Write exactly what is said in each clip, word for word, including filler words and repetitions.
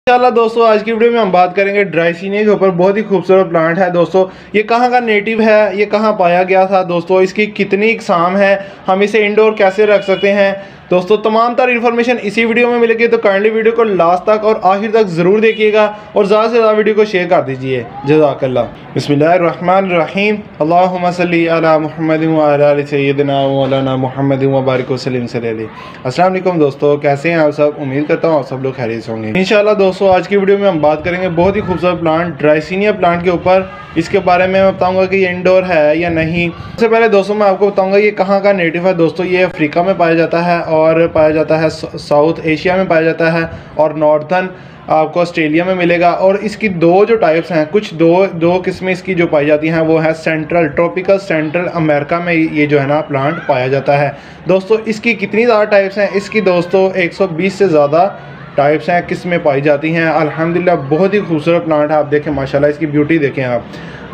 इंशाल्लाह दोस्तों आज की वीडियो में हम बात करेंगे ड्राइसिनिया के ऊपर। बहुत ही खूबसूरत प्लांट है दोस्तों। ये कहाँ का नेटिव है, ये कहाँ पाया गया था दोस्तों, इसकी कितनी इकसाम है, हम इसे इंडोर कैसे रख सकते हैं दोस्तों, तमाम तर इन्फॉर्मेशन इसी वीडियो में मिलेगी। तो काइंडली वीडियो को लास्ट तक और आखिर तक ज़रूर देखिएगा और ज़्यादा से ज़्यादा वीडियो को शेयर कर दीजिए। जज़ाकल्लाह। बिस्मिल्लाहिर्रहमानिर्रहीम। अल्लाहुम्मा सल्ली अला मुहम्मद व अला आलि सय्यिदिना व मौलाना मुहम्मद व बारिक वसल्लिम सल्लल्लाहु अलैहि। अस्सलाम वालेकुम दोस्तों, कैसे हैं आप सब? उम्मीद करता हूँ आप सब लोग खैरियत से होंगे। इंशाल्लाह दोस्तों आज की वीडियो में हम बात करेंगे बहुत ही खूबसूरत प्लांट ड्राइसिनिया प्लांट के ऊपर। इसके बारे में मैं बताऊंगा कि ये इंडोर है या नहीं। सबसे पहले दोस्तों मैं आपको बताऊंगा ये कहाँ का नेटिव है दोस्तों। ये अफ्रीका में पाया जाता है और पाया जाता है साउथ एशिया में पाया जाता है और नॉर्थन आपको ऑस्ट्रेलिया में मिलेगा। और इसकी दो जो टाइप्स हैं, कुछ दो दो किस्में इसकी जो पाई जाती हैं वो है सेंट्रल ट्रॉपिकल सेंट्रल अमेरिका में ये जो है ना प्लांट पाया जाता है दोस्तों। इसकी कितनी ज़्यादा टाइप्स हैं? इसकी दोस्तों एक सौ बीस से ज़्यादा टाइप्स हैं किस्में पाई जाती हैं। अल्हम्दुलिल्लाह बहुत ही खूबसूरत प्लांट है। आप देखें माशाल्लाह, इसकी ब्यूटी देखें आप।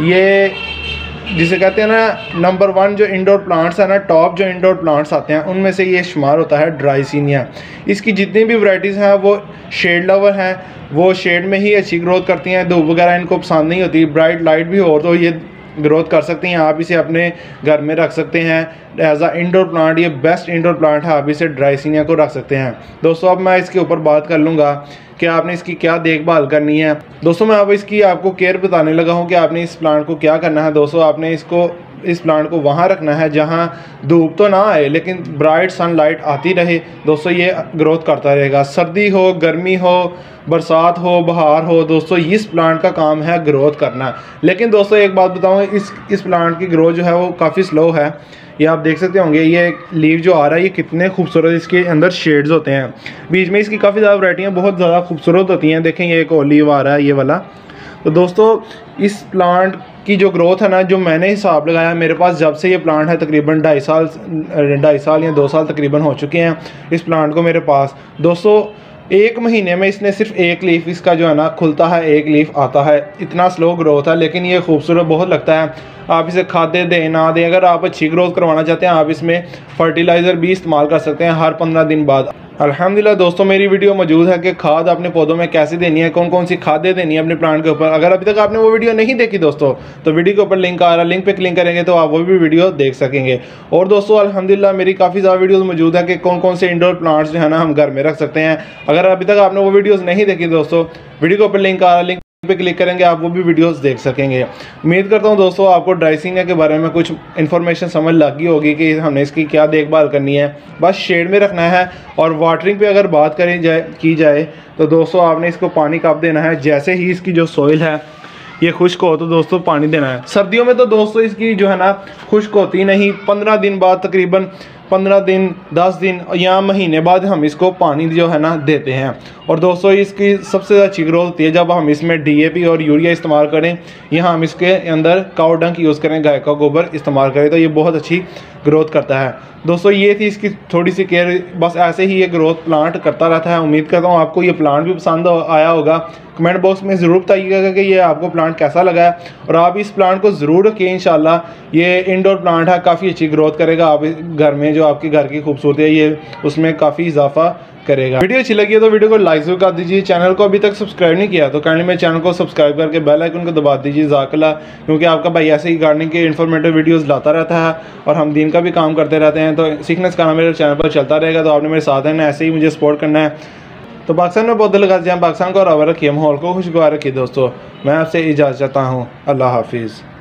ये जिसे कहते हैं ना नंबर वन जो इंडोर प्लांट्स है ना, टॉप जो इंडोर प्लांट्स आते हैं उनमें से ये शुमार होता है ड्राइसिनिया। इसकी जितनी भी वैरायटीज़ हैं वो शेड लवर हैं, वो शेड में ही अच्छी ग्रोथ करती हैं। धूप वगैरह इनको पसंद नहीं होती, ब्राइट लाइट भी हो तो ये ग्रोथ कर सकती हैं। आप इसे अपने घर में रख सकते हैं एज आ इंडोर प्लांट। ये बेस्ट इंडोर प्लांट है, आप इसे ड्राइसिनिया को रख सकते हैं दोस्तों। अब मैं इसके ऊपर बात कर लूँगा कि आपने इसकी क्या देखभाल करनी है दोस्तों। मैं अब इसकी आपको केयर बताने लगा हूँ कि आपने इस प्लांट को क्या करना है दोस्तों। आपने इसको इस प्लांट को वहाँ रखना है जहाँ धूप तो ना आए लेकिन ब्राइट सनलाइट आती रहे दोस्तों। ये ग्रोथ करता रहेगा, सर्दी हो, गर्मी हो, बरसात हो, बहार हो दोस्तों, इस प्लांट का काम है ग्रोथ करना। लेकिन दोस्तों एक बात बताऊँ, इस इस प्लांट की ग्रोथ जो है वो काफ़ी स्लो है। ये आप देख सकते होंगे, ये लीव जो आ रहा है ये कितने खूबसूरत इसके अंदर शेड्स होते हैं। बीच में इसकी काफ़ी ज़्यादा वैरायटियाँ बहुत ज़्यादा खूबसूरत होती हैं। देखें ये एक और लीव आ रहा है ये वाला। तो दोस्तों इस प्लांट की जो ग्रोथ है ना, जो मैंने हिसाब लगाया, मेरे पास जब से ये प्लांट है तकरीबन ढाई साल ढाई साल या दो साल तकरीबन हो चुके हैं इस प्लांट को मेरे पास दोस्तों। एक महीने में इसने सिर्फ एक लीफ इसका जो है ना खुलता है, एक लीफ आता है। इतना स्लो ग्रोथ है लेकिन ये खूबसूरत बहुत लगता है। आप इसे खाते दें ना दें, अगर आप अच्छी ग्रोथ करवाना चाहते हैं आप इसमें फर्टिलाइज़र भी इस्तेमाल कर सकते हैं हर पंद्रह दिन बाद। अल्हम्दुलिल्लाह दोस्तों मेरी वीडियो मौजूद है कि खाद अपने पौधों में कैसे देनी है, कौन कौन सी खादें देनी है अपने प्लांट के ऊपर। अगर अभी तक आपने वो वीडियो नहीं देखी दोस्तों तो वीडियो के ऊपर लिंक आ रहा है, लिंक पे क्लिक करेंगे तो आप वो भी वीडियो देख सकेंगे। और दोस्तों अल्हम्दुलिल्लाह मेरी काफ़ी ज़्यादा वीडियोस मौजूद है कि कौन कौन से इंडोर प्लांट्स जो है ना हम घर में रख सकते हैं। अगर अभी तक आपने वो वीडियोज़ नहीं देखी दोस्तों, वीडियो के ऊपर लिंक आ रहा है, लिंक पे क्लिक करेंगे आप वो भी वीडियोस देख सकेंगे। उम्मीद करता हूँ दोस्तों आपको ड्राइसिनिया के बारे में कुछ इन्फॉर्मेशन समझ लगी होगी कि हमने इसकी क्या देखभाल करनी है। बस शेड में रखना है। और वाटरिंग पे अगर बात करी जाए की जाए तो दोस्तों आपने इसको पानी कब देना है, जैसे ही इसकी जो सॉइल है ये खुश्क हो तो दोस्तों पानी देना है। सर्दियों में तो दोस्तों इसकी जो है ना खुश्क होती नहीं, पंद्रह दिन बाद तकरीबन पंद्रह दिन दस दिन या महीने बाद हम इसको पानी जो है ना देते हैं। और दोस्तों इसकी सबसे अच्छी ग्रोथ होती है जब हम इसमें डीएपी और यूरिया इस्तेमाल करें, या हम इसके अंदर काऊ डंक यूज़ करें, गाय का गोबर इस्तेमाल करें, तो ये बहुत अच्छी ग्रोथ करता है दोस्तों। ये थी इसकी थोड़ी सी केयर, बस ऐसे ही ये ग्रोथ प्लांट करता रहता है। उम्मीद करता हूँ आपको ये प्लांट भी पसंद आया होगा। कमेंट बॉक्स में ज़रूर बताइएगा कि ये आपको प्लांट कैसा लगा है और आप इस प्लांट को ज़रूर रखिए। इंशाल्लाह ये इंडोर प्लांट है, काफ़ी अच्छी ग्रोथ करेगा। आप घर में जो आपके घर की खूबसूरती है ये उसमें काफ़ी इजाफा करेगा। वीडियो अच्छी लगी है तो वीडियो को लाइक जरूर कर दीजिए। चैनल को अभी तक सब्सक्राइब नहीं किया तो काइंडली मेरे चैनल को सब्सक्राइब करके बेल आइकन को दबा दीजिए। ज़ाकल्लाह, क्योंकि आपका भाई ऐसे ही गार्डनिंग के इन्फॉर्मेटिव वीडियोस लाता रहता है और हम दिन का भी काम करते रहते हैं। तो सीखने का मेरे चैनल पर चलता रहेगा, तो आपने मेरे साथ रहना, ऐसे ही मुझे सपोर्ट करना है। तो पाकिस्तान में पौधे लगाते हैं, पाकिस्तान को हरा रखिए, माहौल को खुशगवार रखिए दोस्तों। मैं आपसे इजाज़त चाहता हूँ। अल्लाह हाफिज़।